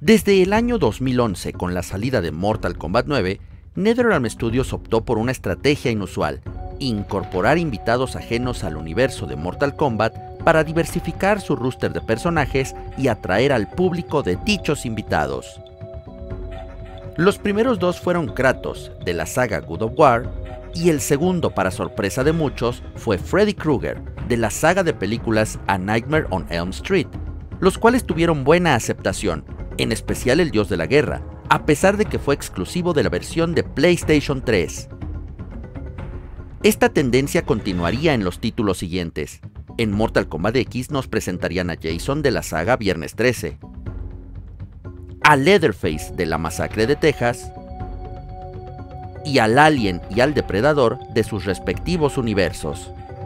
Desde el año 2011, con la salida de Mortal Kombat 9, NetherRealm Studios optó por una estrategia inusual: incorporar invitados ajenos al universo de Mortal Kombat para diversificar su roster de personajes y atraer al público de dichos invitados. Los primeros dos fueron Kratos, de la saga God of War, y el segundo, para sorpresa de muchos, fue Freddy Krueger, de la saga de películas A Nightmare on Elm Street, los cuales tuvieron buena aceptación, en especial el dios de la guerra, a pesar de que fue exclusivo de la versión de PlayStation 3. Esta tendencia continuaría en los títulos siguientes. En Mortal Kombat X nos presentarían a Jason de la saga Viernes 13, a Leatherface de la Masacre de Texas, y al Alien y al Depredador de sus respectivos universos.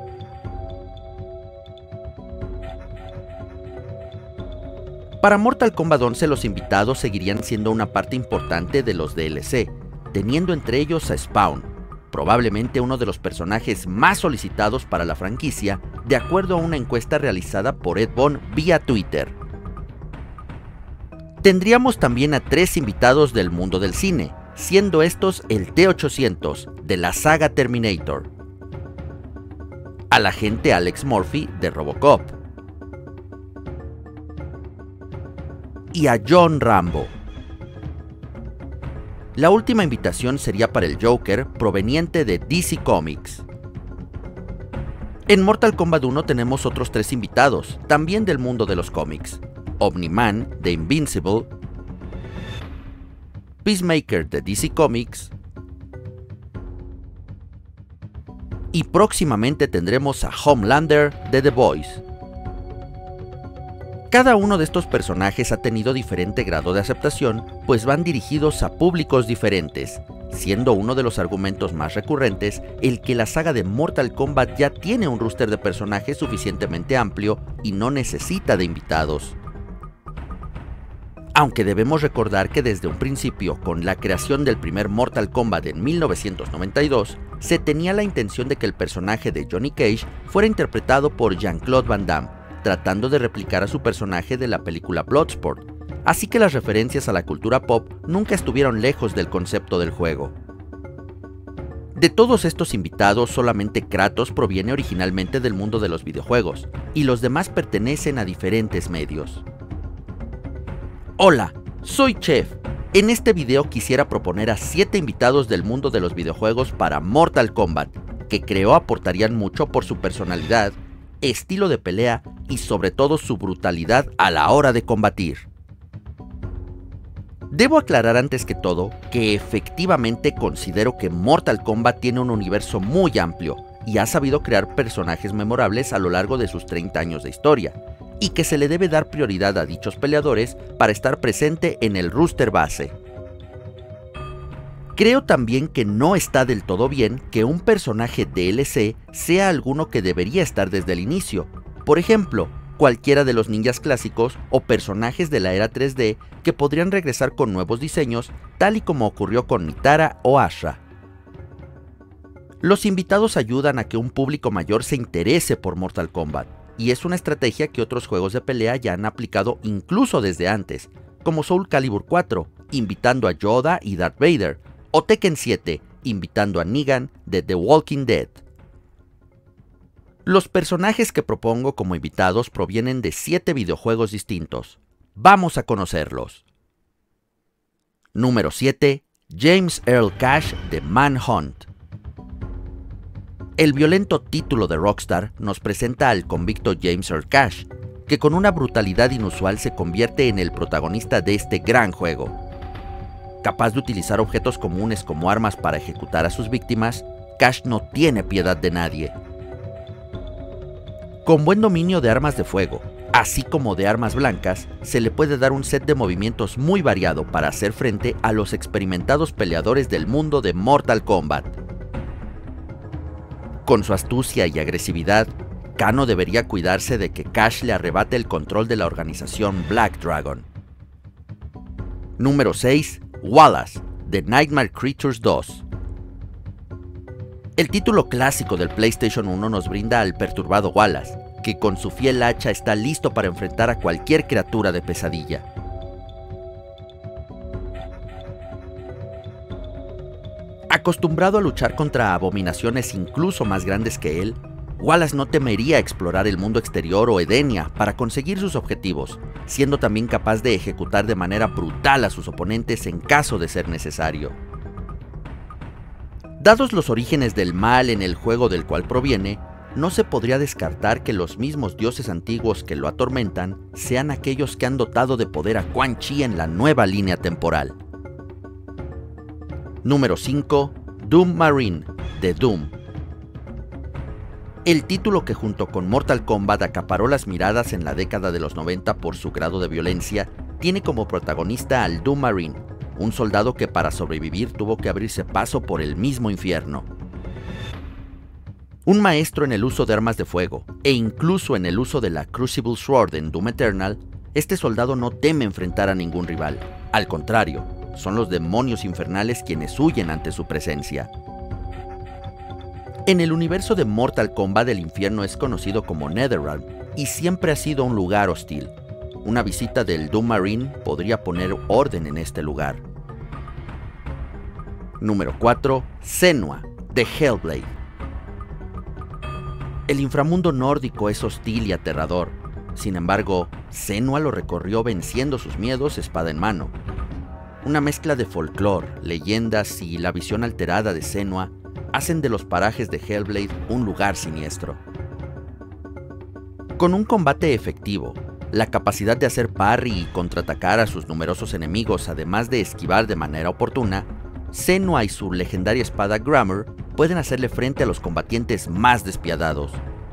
Para Mortal Kombat 11 los invitados seguirían siendo una parte importante de los DLC, teniendo entre ellos a Spawn, probablemente uno de los personajes más solicitados para la franquicia, de acuerdo a una encuesta realizada por Ed Boon vía Twitter. Tendríamos también a 3 invitados del mundo del cine, siendo estos el T-800 de la saga Terminator, al agente Alex Murphy de Robocop y a John Rambo. La última invitación sería para el Joker, proveniente de DC Comics. En Mortal Kombat 1 tenemos otros 3 invitados, también del mundo de los cómics: Omni-Man de Invincible, Peacemaker de DC Comics, y próximamente tendremos a Homelander de The Boys. Cada uno de estos personajes ha tenido diferente grado de aceptación, pues van dirigidos a públicos diferentes, siendo uno de los argumentos más recurrentes el que la saga de Mortal Kombat ya tiene un roster de personajes suficientemente amplio y no necesita de invitados. Aunque debemos recordar que desde un principio, con la creación del primer Mortal Kombat en 1992, se tenía la intención de que el personaje de Johnny Cage fuera interpretado por Jean-Claude Van Damme, tratando de replicar a su personaje de la película Bloodsport, así que las referencias a la cultura pop nunca estuvieron lejos del concepto del juego. De todos estos invitados, solamente Kratos proviene originalmente del mundo de los videojuegos, y los demás pertenecen a diferentes medios. Hola, soy Chef. En este video quisiera proponer a 7 invitados del mundo de los videojuegos para Mortal Kombat, que creo aportarían mucho por su personalidad, estilo de pelea y sobre todo su brutalidad a la hora de combatir. Debo aclarar antes que todo que efectivamente considero que Mortal Kombat tiene un universo muy amplio y ha sabido crear personajes memorables a lo largo de sus 30 años de historia, y que se le debe dar prioridad a dichos peleadores para estar presente en el roster base. Creo también que no está del todo bien que un personaje DLC sea alguno que debería estar desde el inicio, por ejemplo, cualquiera de los ninjas clásicos o personajes de la era 3D que podrían regresar con nuevos diseños, tal y como ocurrió con Nitara o Asha. Los invitados ayudan a que un público mayor se interese por Mortal Kombat, y es una estrategia que otros juegos de pelea ya han aplicado incluso desde antes, como Soul Calibur 4, invitando a Yoda y Darth Vader, o Tekken 7, invitando a Negan de The Walking Dead. Los personajes que propongo como invitados provienen de 7 videojuegos distintos. Vamos a conocerlos. Número 7. James Earl Cash de Manhunt. El violento título de Rockstar nos presenta al convicto James Earl Cash, que con una brutalidad inusual se convierte en el protagonista de este gran juego. Capaz de utilizar objetos comunes como armas para ejecutar a sus víctimas, Cash no tiene piedad de nadie. Con buen dominio de armas de fuego, así como de armas blancas, se le puede dar un set de movimientos muy variado para hacer frente a los experimentados peleadores del mundo de Mortal Kombat. Con su astucia y agresividad, Kano debería cuidarse de que Cash le arrebate el control de la organización Black Dragon. Número 6. Wallace, de Nightmare Creatures 2. El título clásico del PlayStation 1 nos brinda al perturbado Wallace, que con su fiel hacha está listo para enfrentar a cualquier criatura de pesadilla. Acostumbrado a luchar contra abominaciones incluso más grandes que él, Wallace no temería explorar el mundo exterior o Edenia para conseguir sus objetivos, siendo también capaz de ejecutar de manera brutal a sus oponentes en caso de ser necesario. Dados los orígenes del mal en el juego del cual proviene, no se podría descartar que los mismos dioses antiguos que lo atormentan sean aquellos que han dotado de poder a Quan Chi en la nueva línea temporal. Número 5. Doom Marine, de Doom. El título que junto con Mortal Kombat acaparó las miradas en la década de los 90 por su grado de violencia, tiene como protagonista al Doom Marine, un soldado que para sobrevivir tuvo que abrirse paso por el mismo infierno. Un maestro en el uso de armas de fuego, e incluso en el uso de la Crucible Sword en Doom Eternal, este soldado no teme enfrentar a ningún rival. Al contrario, son los demonios infernales quienes huyen ante su presencia. En el universo de Mortal Kombat, el infierno es conocido como Netherrealm y siempre ha sido un lugar hostil. Una visita del Doom Marine podría poner orden en este lugar. Número 4. Senua, de Hellblade. El inframundo nórdico es hostil y aterrador. Sin embargo, Senua lo recorrió venciendo sus miedos espada en mano. Una mezcla de folclore, leyendas y la visión alterada de Senua hacen de los parajes de Hellblade un lugar siniestro. Con un combate efectivo, la capacidad de hacer parry y contraatacar a sus numerosos enemigos, además de esquivar de manera oportuna, Senua y su legendaria espada Grammar pueden hacerle frente a los combatientes más despiadados.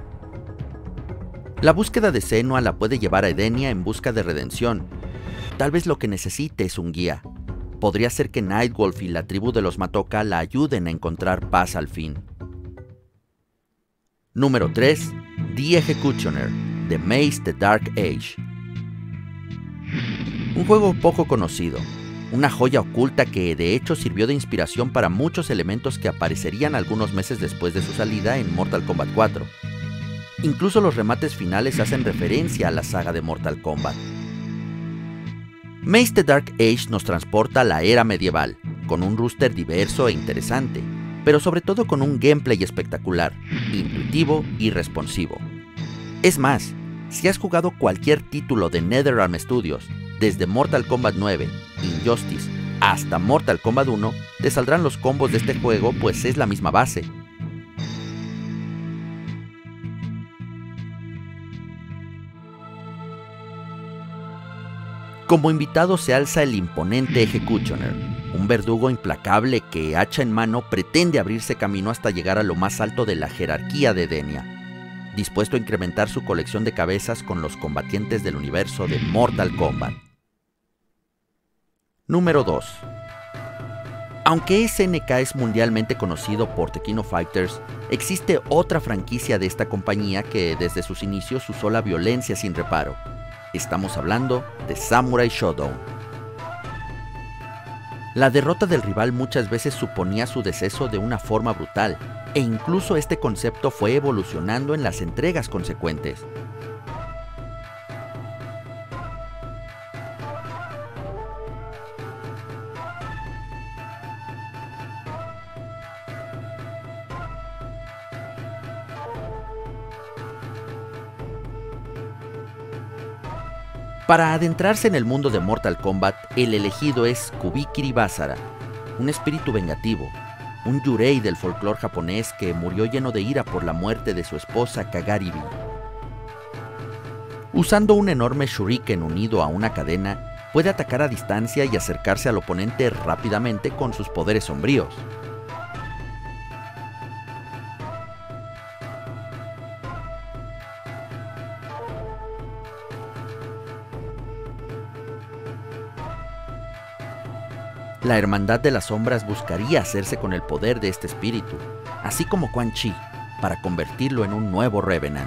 La búsqueda de Senua la puede llevar a Edenia en busca de redención. Tal vez lo que necesite es un guía. Podría ser que Nightwolf y la tribu de los Matoka la ayuden a encontrar paz al fin. Número 3. The Executioner, de Mace the Dark Age. Un juego poco conocido, una joya oculta que de hecho sirvió de inspiración para muchos elementos que aparecerían algunos meses después de su salida en Mortal Kombat 4. Incluso los remates finales hacen referencia a la saga de Mortal Kombat. Mace the Dark Age nos transporta a la era medieval, con un roster diverso e interesante, pero sobre todo con un gameplay espectacular, intuitivo y responsivo. Es más, si has jugado cualquier título de NetherRealm Studios, desde Mortal Kombat 9, Injustice, hasta Mortal Kombat 1, te saldrán los combos de este juego, pues es la misma base. Como invitado se alza el imponente Executioner, un verdugo implacable que, hacha en mano, pretende abrirse camino hasta llegar a lo más alto de la jerarquía de Edenia, dispuesto a incrementar su colección de cabezas con los combatientes del universo de Mortal Kombat. Número 2. Aunque SNK es mundialmente conocido por The King of Fighters, existe otra franquicia de esta compañía que desde sus inicios usó la violencia sin reparo. Estamos hablando de Samurai Shodown. La derrota del rival muchas veces suponía su deceso de una forma brutal, e incluso este concepto fue evolucionando en las entregas consecuentes. Para adentrarse en el mundo de Mortal Kombat, el elegido es Kubikiri Basara, un espíritu vengativo, un yurei del folclore japonés que murió lleno de ira por la muerte de su esposa Kagaribi. Usando un enorme shuriken unido a una cadena, puede atacar a distancia y acercarse al oponente rápidamente con sus poderes sombríos. La Hermandad de las Sombras buscaría hacerse con el poder de este espíritu, así como Quan Chi, para convertirlo en un nuevo Revenant.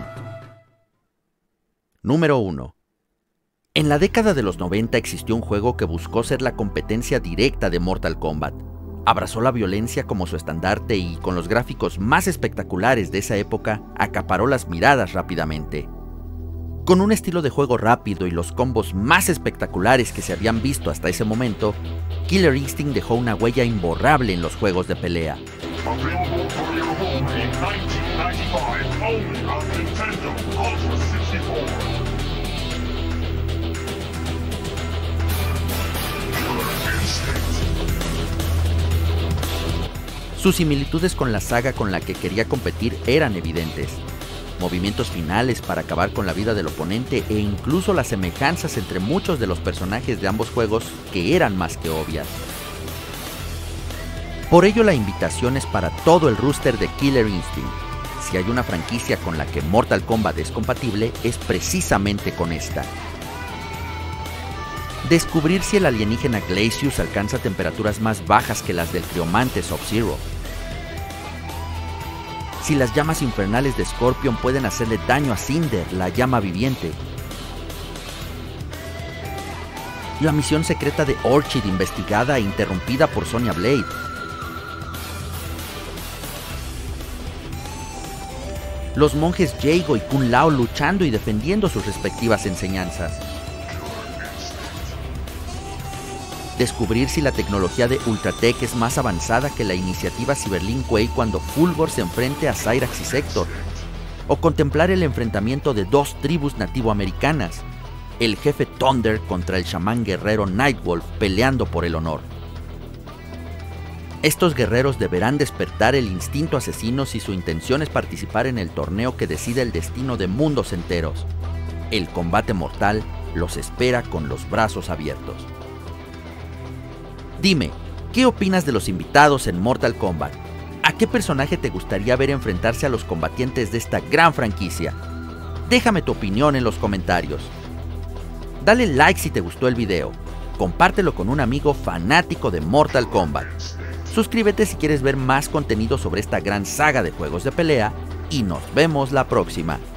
Número 1. En la década de los 90 existió un juego que buscó ser la competencia directa de Mortal Kombat. Abrazó la violencia como su estandarte y, con los gráficos más espectaculares de esa época, acaparó las miradas rápidamente. Con un estilo de juego rápido y los combos más espectaculares que se habían visto hasta ese momento, Killer Instinct dejó una huella imborrable en los juegos de pelea. Available for your home in 1995 only on Nintendo Ultra 64. Killer Instinct. Sus similitudes con la saga con la que quería competir eran evidentes. Movimientos finales para acabar con la vida del oponente e incluso las semejanzas entre muchos de los personajes de ambos juegos que eran más que obvias. Por ello la invitación es para todo el roster de Killer Instinct. Si hay una franquicia con la que Mortal Kombat es compatible, es precisamente con esta. Descubrir si el alienígena Glacius alcanza temperaturas más bajas que las del criomante Sub-Zero. Si las llamas infernales de Scorpion pueden hacerle daño a Cinder, la llama viviente. La misión secreta de Orchid investigada e interrumpida por Sonya Blade. Los monjes Jago y Kun Lao luchando y defendiendo sus respectivas enseñanzas. Descubrir si la tecnología de Ultratech es más avanzada que la iniciativa Cyberlink Way cuando Fulgor se enfrente a Cyrax y Sector. O contemplar el enfrentamiento de dos tribus nativoamericanas, el jefe Thunder contra el chamán guerrero Nightwolf peleando por el honor. Estos guerreros deberán despertar el instinto asesino si su intención es participar en el torneo que decide el destino de mundos enteros. El combate mortal los espera con los brazos abiertos. Dime, ¿qué opinas de los invitados en Mortal Kombat? ¿A qué personaje te gustaría ver enfrentarse a los combatientes de esta gran franquicia? Déjame tu opinión en los comentarios. Dale like si te gustó el video, compártelo con un amigo fanático de Mortal Kombat. Suscríbete si quieres ver más contenido sobre esta gran saga de juegos de pelea y nos vemos la próxima.